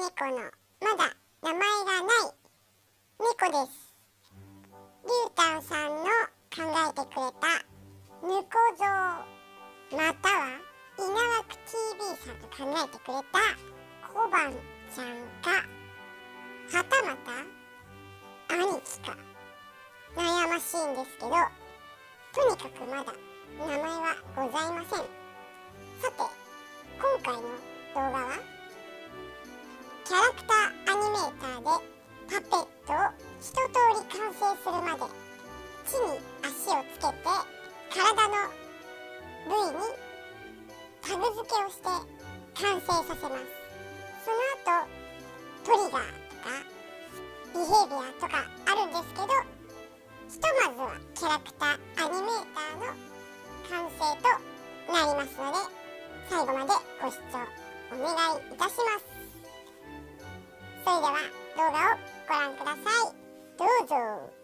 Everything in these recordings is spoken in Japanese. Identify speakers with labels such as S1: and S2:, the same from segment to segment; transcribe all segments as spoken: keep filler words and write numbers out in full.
S1: 猫のまだ名前がない猫です。りゅうたんさんの考えてくれた猫像、または稲枠 ティーブイ さんが考えてくれた小判ちゃんか、はたまた兄貴か悩ましいんですけど、とにかくまだ名前はございません。さて、今回の動画はキャラクターアニメーターでパペットを一通り完成するまで地に足をつけて体の部位にタグ付けをして完成させます。その後トリガーとかビヘイビアとかあるんですけど、ひとまずはキャラクターアニメーターの完成となりますので、最後までご視聴お願いいたします。それでは動画をご覧ください。どうぞ。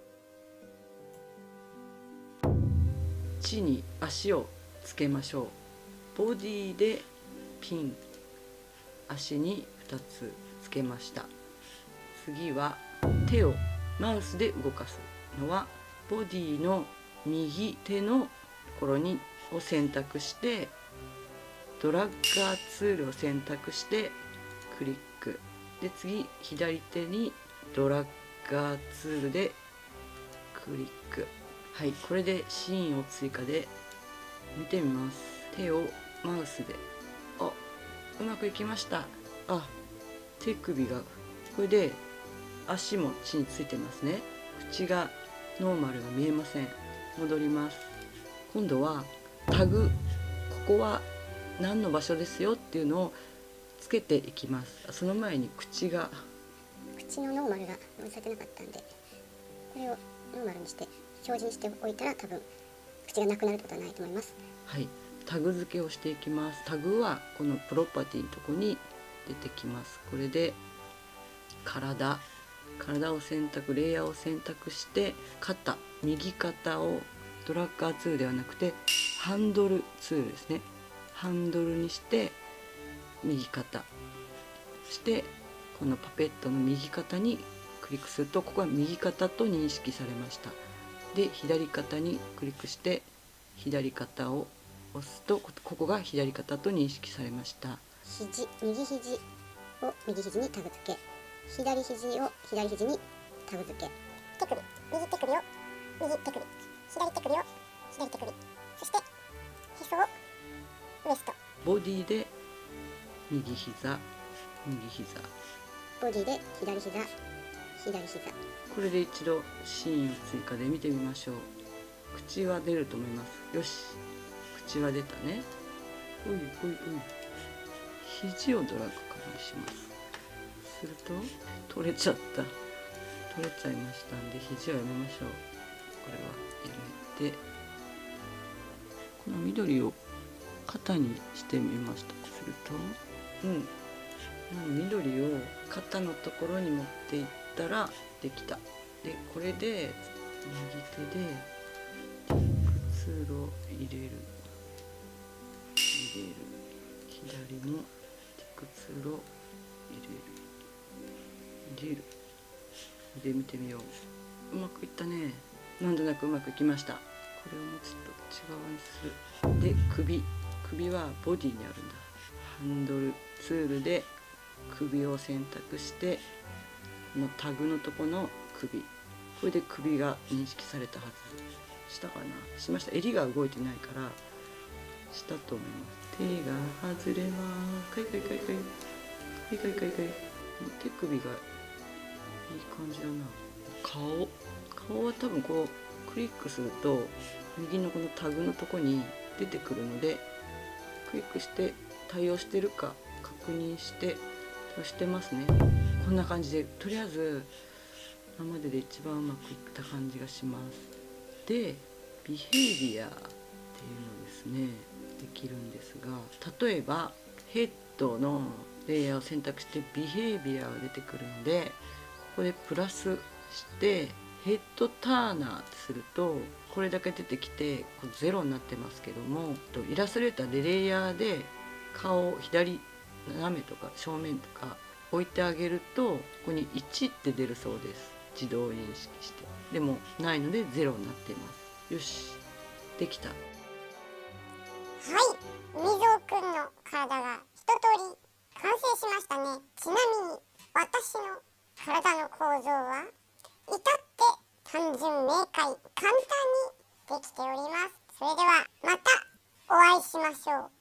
S2: 地に足をつけましょう。ボディでピン、足にふたつつけました。次は手をマウスで動かすのはボディの右手のところにを選択して、ドラッガーツールを選択してクリックで、次左手にドラッガーツールでクリック。はい、これでシーンを追加で見てみます。手をマウスで、あ、うまくいきました。あ、手首がこれで足も地についてますね。口がノーマルが見えません。戻ります。今度はタグ、ここは何の場所ですよっていうのをつけていきます。その前に口が
S3: 口のノーマルが用意されてなかったんで、これをノーマルにして表示にしておいたら多分口がなくなるってことはないと思います。
S2: はい、タグ付けをしていきます。タグはこのプロパティのとこに出てきます。これで体体を選択、レイヤーを選択して、肩、右肩をドラッガーツールではなくてハンドルツールですね。ハンドルにして右肩して、このパペットの右肩にクリックすると、ここは右肩と認識されました。で、左肩にクリックして左肩を押すと、ここが左肩と認識されました。
S3: 肘、右肘を右肘にタグ付け、左肘を左肘にタグ付け、
S1: 手首、右手首を右手首、左手首を左手首、そしてへそをウエスト。
S2: ボディで右膝、右膝、
S3: ボディで左膝、左膝。
S2: これで一度シーンを追加で見てみましょう。口は出ると思います。よし、口は出たね。おいおいおい、肘をドラッグからします。すると取れちゃった、取れちゃいましたんで、肘はやめましょう。これはやめて、この緑を肩にしてみました。すると、うん、緑を肩のところに持っていったらできた。で、これで右手でティックツールを入れる入れる左もティックツールを入れる入れるで、見てみよう。うまくいったね。なんとなくうまくいきました。これをもうちょっと内側にする。で、首首はボディにあるんだ。ハンドルツールで首を選択して、このタグのとこの首、これで首が認識されたはず。したかな、しました。襟が動いてないからしたと思います。手が外れます。かいかいかいかいかいかいかいかい。手首がいい感じだな。顔顔は多分こうクリックすると右のこのタグのとこに出てくるので、クリックして対応してるか確認して押してますね。こんな感じで、とりあえず今までで一番うまくいった感じがします。で、ビヘイビアっていうのですね、できるんですが、例えばヘッドのレイヤーを選択してビヘイビアが出てくるので、ここでプラスしてヘッドターナーってするとこれだけ出てきて、こうゼロになってますけども、イラストレーターでレイヤーで顔を左斜めとか正面とか置いてあげるとここにいちって出るそうです。自動認識して。でもないのでゼロになっています。よし、できた。
S1: はい、みぞうくんの体が一通り完成しましたね。ちなみに私の体の構造は至って単純明快、簡単にできております。それではまたお会いしましょう。